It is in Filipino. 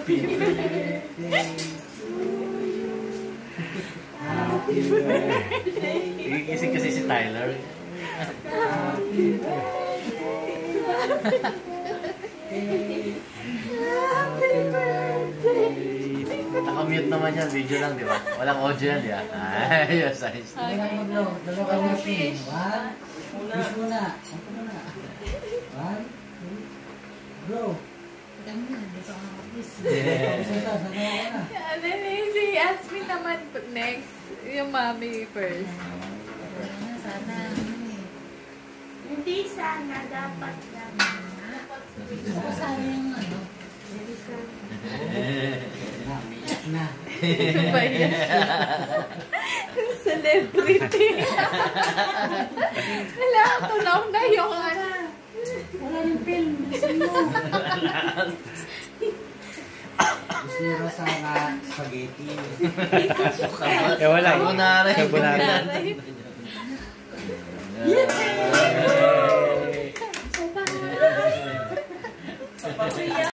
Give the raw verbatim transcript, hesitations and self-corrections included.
Happy birthday. Happy birthday. Igising kasi si Tyler. Happy birthday. Happy birthday. Nakamute naman yan. Video lang, di ba? Walang audio yan, di ba? Ayos, ayos. Dalawa ka na fish. One. Fish muna. Ito muna. One. Two. Bro. Dami na. Dito ka na fish. Ano si Asmin naman next. Yung mommy first. Sana. Hindi sana. Dapat lang. Ako sana yung ano. Na. Ano ba yan? Celebrity. Wala, tunaw na yung ano. Wala yung film. Gusto nyo sana spaghetti. Eh, wala. Carbonara. Carbonara. Carbonara.